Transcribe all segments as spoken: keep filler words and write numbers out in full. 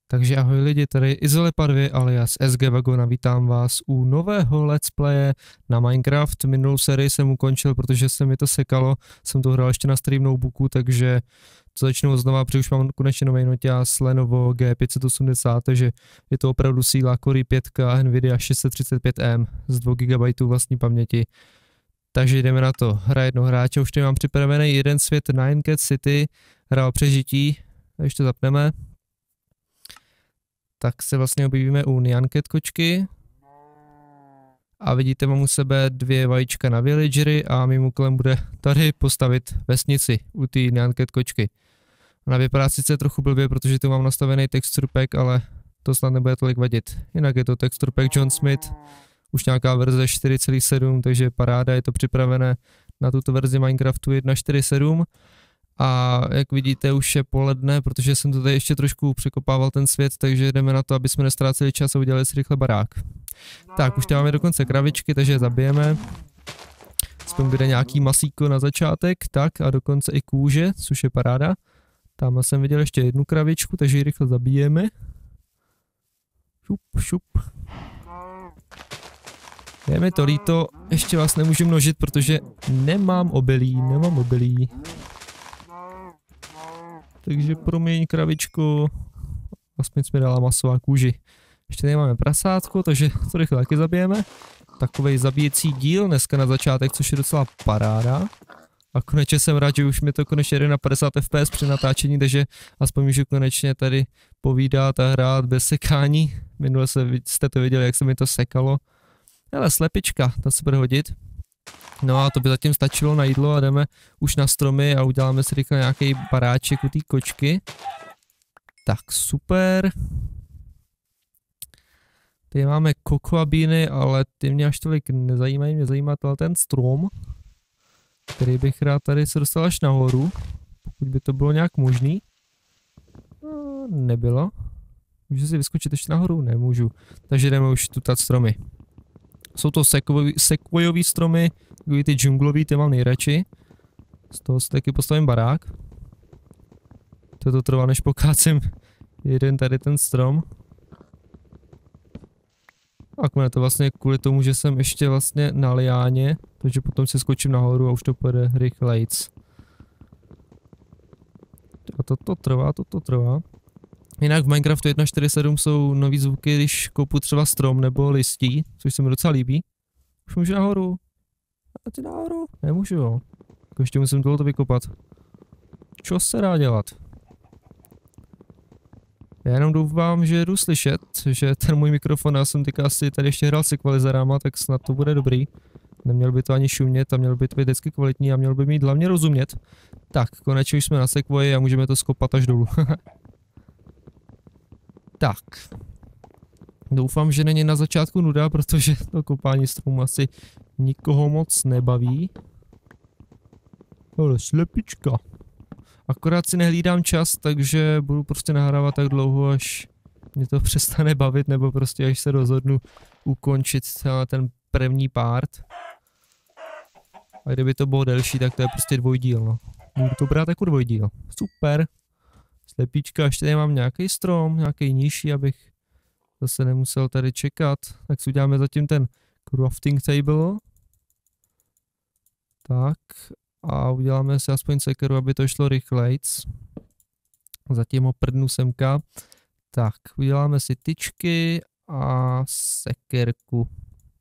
Takže ahoj lidi, tady Izolepa dva alias S G Wagon a vítám vás u nového let's playe na Minecraft. Minulou sérii jsem ukončil, protože se mi to sekalo, jsem to hrál ještě na starým notebooku, takže to začnu znova, protože už mám konečně nový noťaz Lenovo G pět set osmdesát, takže je to opravdu síla Core i pět Nvidia šest set třicet pět M z dvou gigabajtů vlastní paměti. Takže jdeme na to. Hra jedno hráče, už tady mám připravený jeden svět Nine Cat City, hra o přežití, když to zapneme. Tak se vlastně objevíme u Nyan Cat kočky. A vidíte, mám u sebe dvě vajíčka na villagery a mým úkolem bude tady postavit vesnici u té Nyan Cat kočky. Ona vypadá sice trochu blbě, protože tu mám nastavený texture pack, ale to snad nebude tolik vadit. Jinak je to texture pack John Smith, už nějaká verze čtyři celá sedm, takže paráda, je to připravené na tuto verzi Minecraftu jedna čtyři sedm. A jak vidíte, už je poledne, protože jsem to tady ještě trošku překopával ten svět, takže jdeme na to, aby jsme nestráceli čas a udělali si rychle barák. Tak, už tady máme dokonce kravičky, takže je zabijeme. Aspoň bude nějaký masíko na začátek, tak a dokonce i kůže, což je paráda. Tamhle jsem viděl ještě jednu kravičku, takže ji rychle zabijeme. Šup, šup. Je mi to líto, ještě vás nemůžu množit, protože nemám obilí, nemám obilí. Takže promiň kravičku, aspoň jsme dala masová kůži. Ještě tady máme prasátko, takže to rychle taky zabijeme. Takovej zabíjecí díl dneska na začátek, což je docela paráda. A konečně jsem rád, že už mi to konečně jde na padesát F P S při natáčení, takže aspoň můžu konečně tady povídat a hrát bez sekání. Minule jste to viděli, jak se mi to sekalo. Ale slepička, ta se bude hodit. No a to by zatím stačilo na jídlo a jdeme už na stromy a uděláme si rychle nějaký baráček u té kočky. Tak super. Tady máme kokoabíny, ale ty mě až tolik nezajímají, mě zajímá ten strom, který bych rád tady se dostal až nahoru, pokud by to bylo nějak možný. No, nebylo. Můžu si vyskočit ještě nahoru? Nemůžu. Takže jdeme už tutat stromy. Jsou to sekvojový stromy, ty džunglový, ty mám nejradši. Z toho si taky postavím barák. Toto trvá, než pokácím jeden tady ten strom. A to vlastně kvůli tomu, že jsem ještě vlastně na liáně, takže potom si skočím nahoru a už to půjde rychlejc. A toto trvá, toto trvá. Jinak v Minecraftu jedna čtyři sedm jsou nový zvuky, když koupu třeba strom nebo listí, což se mi docela líbí. Už můžu nahoru. A ty nahoru? Nemůžu, jo. Ještě musím tohle vykopat. Co se dá dělat? Já jenom doufám, že jdu slyšet, že ten můj mikrofon, já jsem teďka asi tady ještě hrál s ekvalizérama, tak snad to bude dobrý. Neměl by to ani šumět a měl by to být vždycky kvalitní a měl by mít hlavně rozumět. Tak, konečně už jsme na sekvoji a můžeme to skopat až dolů. Tak. Doufám, že není na začátku nuda, protože to kopání stromu asi nikoho moc nebaví. Ale slepička. Akorát si nehlídám čas, takže budu prostě nahrávat tak dlouho, až mě to přestane bavit, nebo prostě až se rozhodnu ukončit ten první part. A kdyby to bylo delší, tak to je prostě dvojdíl, no. Budu to brát jako dvojdíl. Super. Slepička, ještě tady mám nějaký strom, nějaký nižší, abych zase nemusel tady čekat. Tak si uděláme zatím ten crafting table. Tak. A uděláme si aspoň sekeru, aby to šlo rychlejc. Zatím ho prdnu semka. Tak, uděláme si tyčky a sekerku.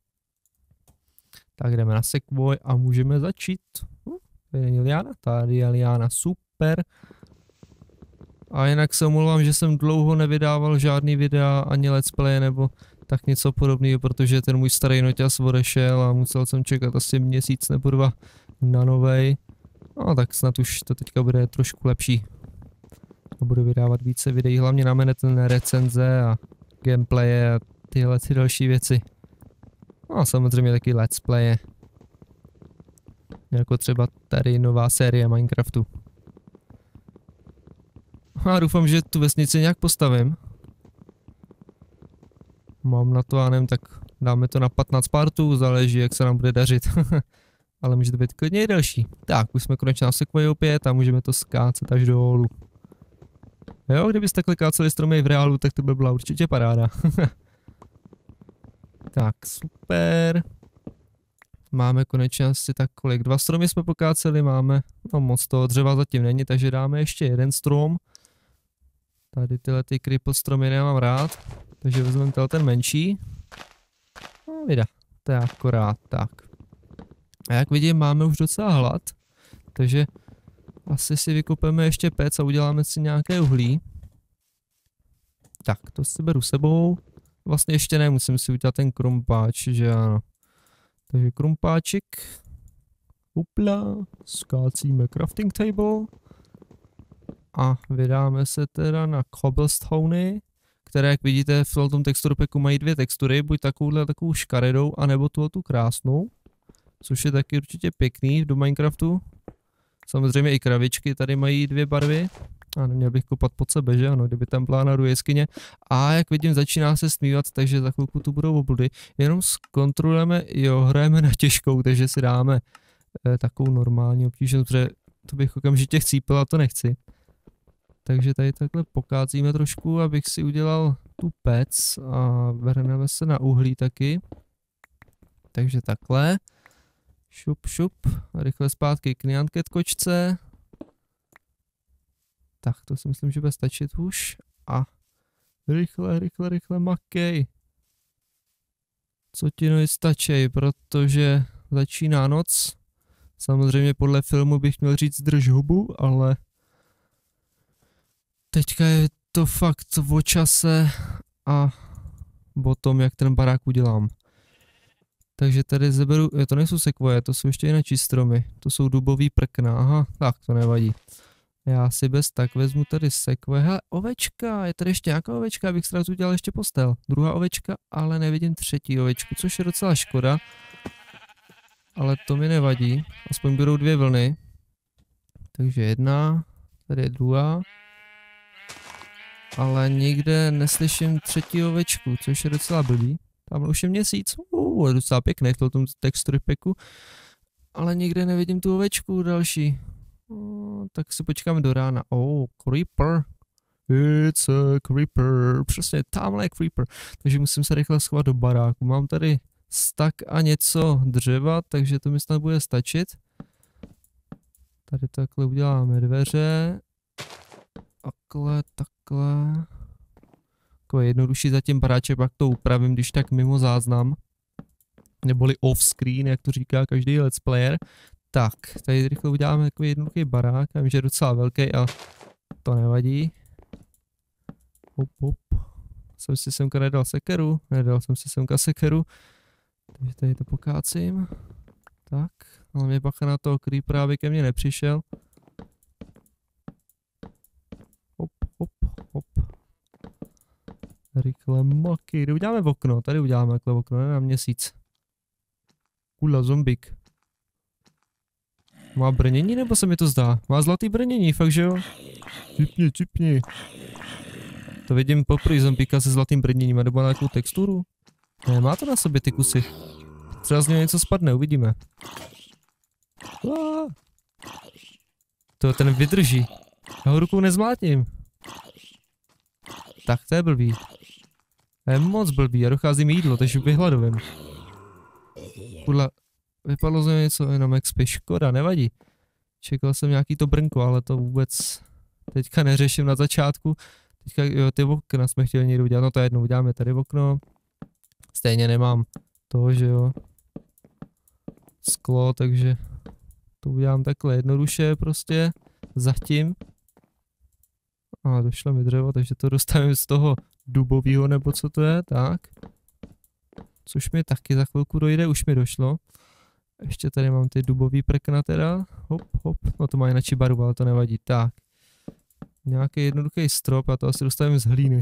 Tak jdeme na sekvoj a můžeme začít. Hm, tady není liána, tady je liána, super. A jinak se omlouvám, že jsem dlouho nevydával žádný videa, ani let's play nebo tak něco podobného, protože ten můj starý noťaz odešel a musel jsem čekat asi měsíc nebo dva na novej. No tak snad už to teďka bude trošku lepší. A budu vydávat více videí, hlavně na mene ten recenze a gameplaye a tyhle ty další věci. No a samozřejmě taky let's playe. Jako třeba tady nová série Minecraftu. A doufám, že tu vesnici nějak postavím. Mám na to, já nevím, tak dáme to na patnáct partů, záleží, jak se nám bude dařit. Ale může to být klidně i delší. Tak, už jsme konečně na sekvoji opět a můžeme to skácet až dolů. Jo, kdybyste klikali celý stromy v reálu, tak to by byla určitě paráda. Tak, super. Máme konečně asi tak kolik. Dva stromy jsme pokáceli, máme, no moc toho dřeva zatím není, takže dáme ještě jeden strom. Tady tyhle ty cripple stromy nemám rád, takže vezmeme ten menší. No vida, to je akorát tak. A jak vidím, máme už docela hlad, takže asi si vykupeme ještě pec a uděláme si nějaké uhlí. Tak, to si beru sebou. Vlastně ještě ne, musím si udělat ten krumpáč, že ano. Takže krumpáček. Upla, skácíme crafting table. A vydáme se teda na cobblestony, které, jak vidíte, v tom texture packu mají dvě textury, buď takovouhle takovou škaredou, anebo tu tu krásnou. Což je taky určitě pěkný do Minecraftu. Samozřejmě i kravičky tady mají dvě barvy. A neměl bych kopat pod sebe, že ano, kdyby tam byla nahoru jeskyně. A jak vidím, začíná se stmívat, takže za chvilku tu budou obludy. Jenom zkontrolujeme, jo, hrajeme na těžkou, takže si dáme eh, takovou normální obtížnost, protože to bych okamžitě chcípil a to nechci. Takže tady takhle pokázíme trošku, abych si udělal tu pec a vrhneme se na uhlí taky. Takže takhle. Šup, šup, rychle zpátky k Nyanket kočce. Tak to si myslím, že bude stačit už. A rychle, rychle, rychle makej. Co ti nohy stačí, protože začíná noc. Samozřejmě podle filmu bych měl říct drž hubu, ale teďka je to fakt o čase a o tom, jak ten barák udělám. Takže tady zeberu, to nejsou sekvoje, to jsou ještě jináčí stromy, to jsou dubový prkna, aha, tak to nevadí. Já si bez tak vezmu tady sekvoje, hele, ovečka, je tady ještě nějaká ovečka, abych sразу udělal ještě postel. Druhá ovečka, ale nevidím třetí ovečku, což je docela škoda. Ale to mi nevadí, aspoň budou dvě vlny. Takže jedna, tady je druhá. Ale nikde neslyším třetí ovečku, což je docela blbý. Tam už je měsíc, uh, je docela pěkný v tom texture packu. Ale nikde nevidím tu ovečku další. Uh, tak si počkáme do rána. Oh, creeper. It's a creeper. Přesně, tamhle je creeper. Takže musím se rychle schovat do baráku. Mám tady stack a něco dřeva, takže to mi snad bude stačit. Tady takhle uděláme dveře. Takhle, takhle. Takové jednodušší zatím baráček, pak to upravím, když tak mimo záznam. Neboli off screen, jak to říká každý let's player. Tak, tady rychle uděláme takový jednoduchý barák, já vím, že je docela velký, ale to nevadí. Hop, hop. Jsem si semka nedal sekeru, nedal jsem si semka sekeru. Takže tady to pokácím. Tak, ale mě bacha na toho creepera, aby ke mně nepřišel. Hop, hop, hop. Rychle maky, kde uděláme v okno, tady uděláme takhle okno, ne na měsíc. Kula, zombik. Má brnění, nebo se mi to zdá? Má zlatý brnění, fakt že jo? Cipni, cipni. To vidím poprvé zombíka se zlatým brněním, nebo na takovou texturu? Ne, má to na sobě ty kusy. Třeba z něho něco spadne, uvidíme. Aaaa. To ten vydrží. Já ho rukou nezmlátím. Tak to je blbý. To je moc blbý, já dochází mi jídlo, takže vyhladovím. Kurla, vypadlo z něho něco jenom expy, škoda, nevadí. Čekal jsem nějaký to brnko, ale to vůbec teďka neřeším na začátku. Teďka, jo, ty okna jsme chtěli někdo udělat, no to jednou uděláme tady v okno. Stejně nemám to, že jo. Sklo, takže to udělám takhle jednoduše prostě, zatím. A došlo mi dřevo, takže to dostavím z toho dubového, nebo co to je, tak. Což mi taky za chvilku dojde, už mi došlo. Ještě tady mám ty dubový prkna teda, hop, hop, no to má jináčí barvu, ale to nevadí, tak. Nějaký jednoduchý strop, a to asi dostavím z hlíny.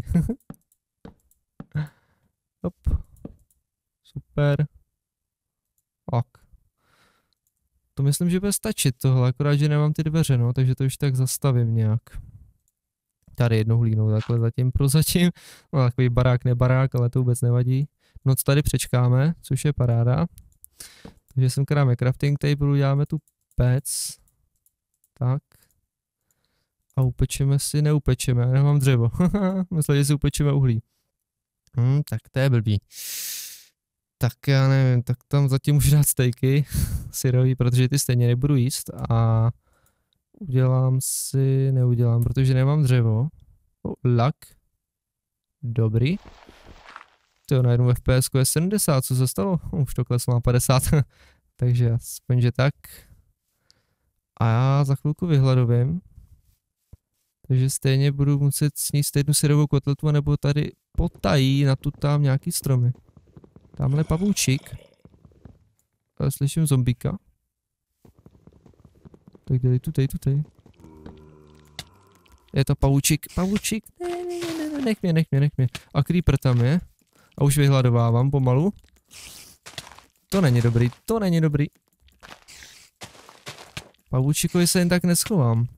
Hop. Super. Tak. To myslím, že bude stačit tohle, akorát, že nemám ty dveře, no, takže to už tak zastavím nějak. Tady jednou hlínou, takhle zatím prozatím. No, takový barák, ne barák, ale to vůbec nevadí. Noc tady přečkáme, což je paráda. Takže sem kráme crafting table, uděláme tu pec. Tak. A upečeme si, neupečeme, já nemám dřevo. Myslel, že si upečeme uhlí. Hm, tak to je blbý. Tak já nevím, tak tam zatím můžu dát stejky syrový, protože ty stejně nebudu jíst a udělám si, neudělám, protože nemám dřevo. Oh, lak. Dobrý. To na jednu F P S je sedmdesát, co se stalo? Už to kleslo na padesát. Takže aspoň, že tak. A já za chvilku vyhladovím. Takže stejně budu muset sníst jednu syrovou kotletu, nebo tady potají na tu tam nějaký stromy. Tamhle pavoučík. Já slyším zombíka. Tak dělej tu, tej, tu, tej. Je to pavoučík, pavoučík. Ne, ne, ne, ne, nech mě, nech mě, nech mě. A creeper tam je. A už vyhladovávám pomalu. To není dobrý, to není dobrý. Pavoučíkovi se jen tak neschovám.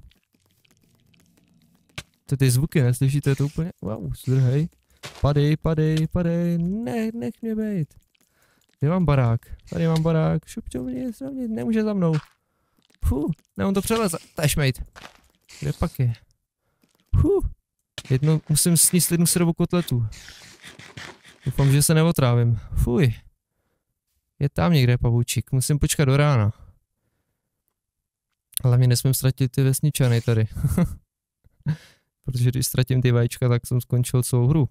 To ty zvuky, neslyšíte to úplně? Wow, zdrhej. Padej, padej, padej, ne, nech mě bejt. Kde mám barák? Tady mám barák, šupťovně, sravně, nemůže za mnou. Fuh, ne, on to přeleze, to je šmejt. Kde pak je? Fuh, jedno, musím sníst jednu syrovou kotletu. Doufám, že se neotrávím. Fuj. Je tam někde pavoučík, musím počkat do rána. Ale mě nesmím ztratit ty vesničany tady. Protože když ztratím ty vajíčka, tak jsem skončil celou hru.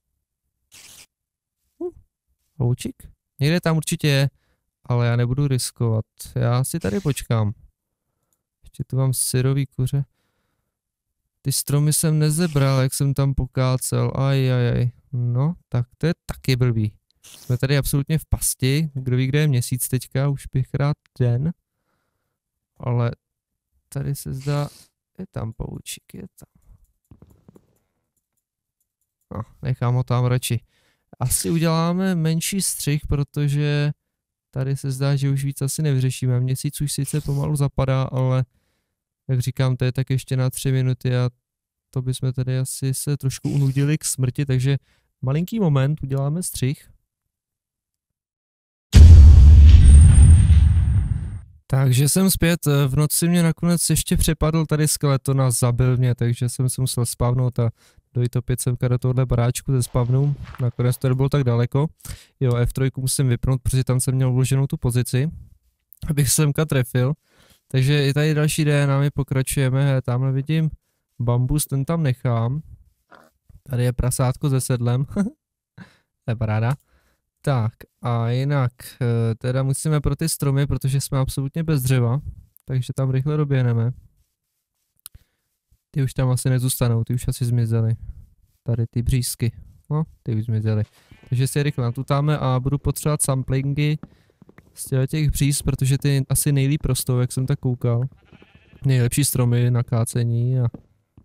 Uh, pavoučík? Někde tam určitě je, ale já nebudu riskovat. Já si tady počkám. Ještě tu mám syrový kuře. Ty stromy jsem nezebral, jak jsem tam pokácel. Ajajaj. No, tak to je taky blbý. Jsme tady absolutně v pasti. Kdo ví, kde je měsíc teďka, už bych rád den. Ale tady se zdá, je tam pavoučík, je tam. No, nechám ho tam radši. Asi uděláme menší střih, protože tady se zdá, že už víc asi nevyřešíme. Měsíc už sice pomalu zapadá, ale jak říkám, to je tak ještě na tři minuty a to bychom tady asi se trošku unudili k smrti, takže malinký moment, uděláme střih. Takže jsem zpět, v noci mě nakonec ještě přepadl tady skeleton a zabil mě, takže jsem se musel spavnout a dojít opět semka do tohohle baráčku ze spavnu. Nakonec to bylo tak daleko. Jo, F tři musím vypnout, protože tam jsem měl vloženou tu pozici, abych semka trefil. Takže i tady další D N A my pokračujeme, tamhle vidím bambus, ten tam nechám. Tady je prasátko se sedlem, to je paráda. Tak a jinak, teda musíme pro ty stromy, protože jsme absolutně bez dřeva, takže tam rychle doběhneme. Ty už tam asi nezůstanou, ty už asi zmizely. Tady ty břízky, no, ty už zmizely. Takže si je rychle natutáme a budu potřebovat samplingy z těch bříz, protože ty asi nejlíp rostou, jak jsem tak koukal. Nejlepší stromy na kácení a...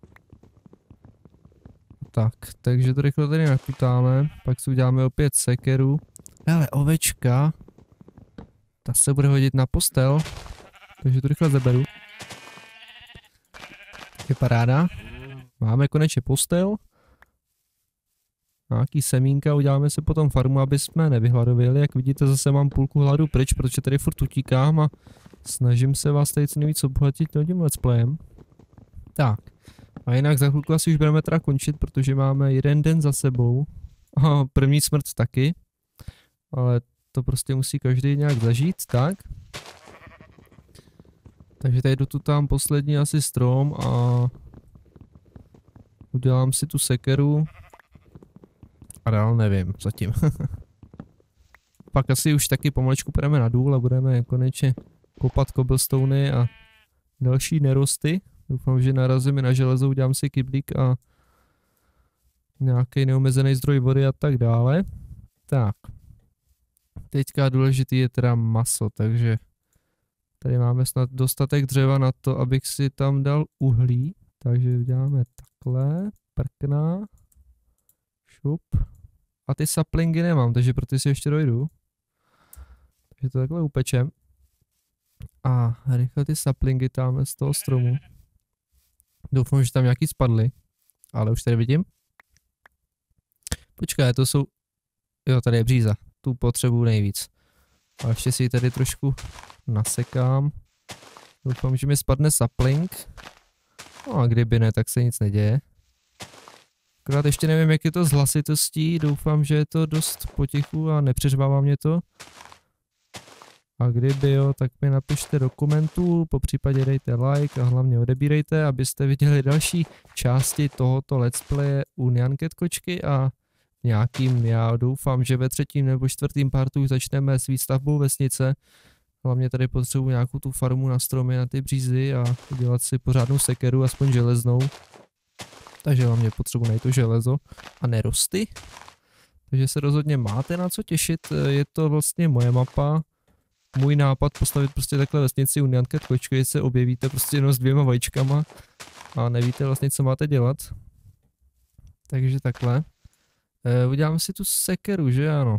Tak, takže to rychle tady natutáme, pak si uděláme opět sekeru. Hele, ovečka. Ta se bude hodit na postel, takže to rychle zaberu. Je paráda. Máme konečně postel. Nějaký semínka, uděláme si potom farmu, aby jsme nevyhladovili. Jak vidíte, zase mám půlku hladu pryč, protože tady furt utíkám a snažím se vás tady co nejvíc obohatit tím let's playem. Tak. A jinak za chvilku asi už budeme teda končit, protože máme jeden den za sebou. A první smrt taky. Ale to prostě musí každý nějak zažít, tak. Takže tady jdu tu tam poslední asi strom a udělám si tu sekeru. A dál nevím, zatím. Pak asi už taky pomalečku půjdeme na důl a budeme konečně kopat cobblestony a další nerosty. Doufám, že narazím i na železo, udělám si kyblík a nějaký neomezený zdroj vody a tak dále. Tak. Teďka důležitý je teda maso, takže tady máme snad dostatek dřeva na to, abych si tam dal uhlí. Takže uděláme takhle, prkna, šup. A ty saplingy nemám, takže pro ty si ještě dojdu. Takže to takhle upečem. A rychle ty saplingy tam z toho stromu. Doufám, že tam nějaký spadly, ale už tady vidím. Počkej, to jsou... Jo, tady je bříza, tu potřebuji nejvíc. A ještě si ji tady trošku nasekám. Doufám, že mi spadne sapling. No a kdyby ne, tak se nic neděje. Akorát ještě nevím, jak je to s hlasitostí, doufám, že je to dost potichu a nepřeřvává mě to. A kdyby jo, tak mi napište do komentů, po případě dejte like a hlavně odebírejte, abyste viděli další části tohoto let's playe u Nyanket kočky a nějakým, já doufám, že ve třetím nebo čtvrtým partu začneme s výstavbou vesnice. Hlavně tady potřebuji nějakou tu farmu na stromy, na ty břízy a udělat si pořádnou sekeru, aspoň železnou. Takže hlavně potřebuji najít to železo a nerosty. Takže se rozhodně máte na co těšit, je to vlastně moje mapa. Můj nápad postavit prostě takhle vesnici u Nyanket kočky, když se objevíte prostě jenom s dvěma vajíčkama a nevíte vlastně, co máte dělat. Takže takhle. E, udělám si tu sekeru, že ano.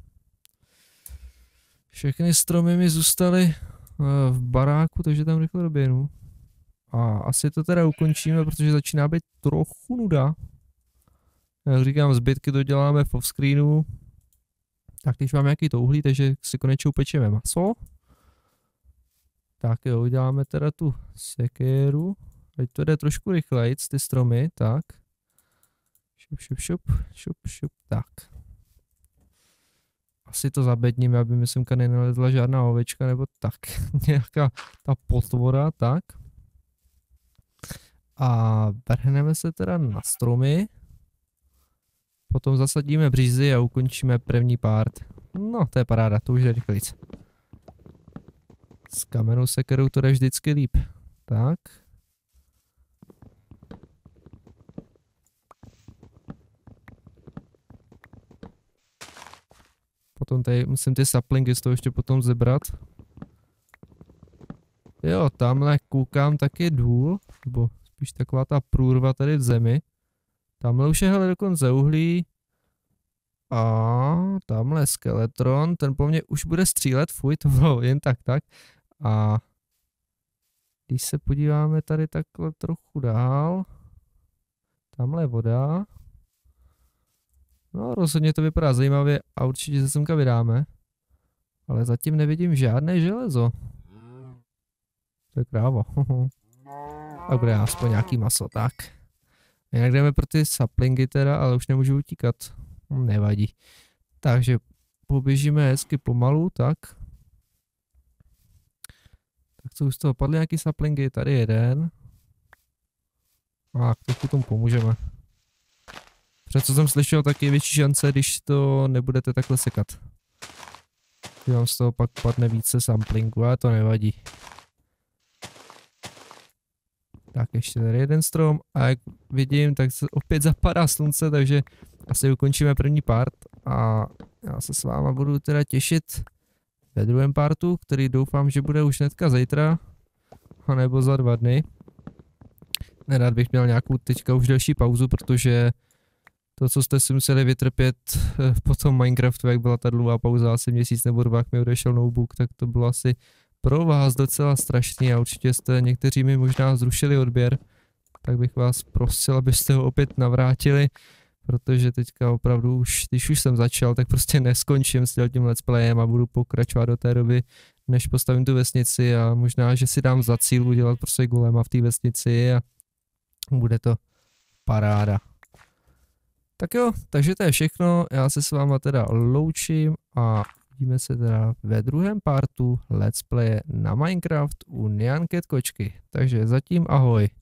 Všechny stromy mi zůstaly e, v baráku, takže tam rychle doběhnu. A asi to teda ukončíme, protože začíná být trochu nuda. Jak říkám, zbytky to děláme v offscreenu. Tak když mám nějaký to uhlí, takže si konečně upečeme maso. Tak jo, uděláme teda tu sekéru. Ať to jde trošku rychleji, ty stromy, tak. Šup, šup, šup, šup, šup, tak. Asi to zabedníme, aby mi semka nenalezla žádná ovečka, nebo tak. Nějaká ta potvora, tak. A vrhneme se teda na stromy. Potom zasadíme břízy a ukončíme první part. No, to je paráda, to už jde rychlejc. S kamennou sekerou to jde vždycky líp. Tak. Potom tady musím ty saplingy z toho ještě potom zebrat. Jo, tamhle koukám taky důl, nebo spíš taková ta průrva tady v zemi. Tamhle už je hele dokonce uhlí. A tamhle skeletron, ten po mně už bude střílet, fuj, to bylo jen tak tak. A když se podíváme tady takhle trochu dál, tamhle je voda. No rozhodně to vypadá zajímavě a určitě se semka vydáme. Ale zatím nevidím žádné železo. To je krávo. Tak bude aspoň nějaký maso, tak. Jinak jdeme pro ty saplingy teda, ale už nemůžu utíkat. Nevadí. Takže poběžíme hezky pomalu, tak. Tak co už z toho padly nějaký saplingy, tady jeden. A trochu tomu pomůžeme. Protože co jsem slyšel, tak je větší šance, když to nebudete takhle sekat. Že vám z toho pak padne více samplingu, ale to nevadí. Tak ještě tady jeden strom a jak vidím, tak se opět zapadá slunce, takže asi ukončíme první part a já se s váma budu teda těšit ve druhém partu, který doufám, že bude už hnedka zítra, anebo za dva dny. Nerad bych měl nějakou teďka už delší pauzu, protože to, co jste si museli vytrpět po tom Minecraftu, jak byla ta dlouhá pauza, asi měsíc nebo dva, jak mi odešel notebook, tak to bylo asi pro vás docela strašný a určitě jste někteří mi možná zrušili odběr, tak bych vás prosil, abyste ho opět navrátili, protože teďka opravdu už, když už jsem začal, tak prostě neskončím s tím let's playem a budu pokračovat do té doby, než postavím tu vesnici a možná, že si dám za cíl udělat prostě golema v té vesnici a bude to paráda. Tak jo, takže to je všechno, já se s váma teda loučím a vidíme se teda ve druhém partu let's playe na Minecraft u Nyanket kočky. Takže zatím ahoj.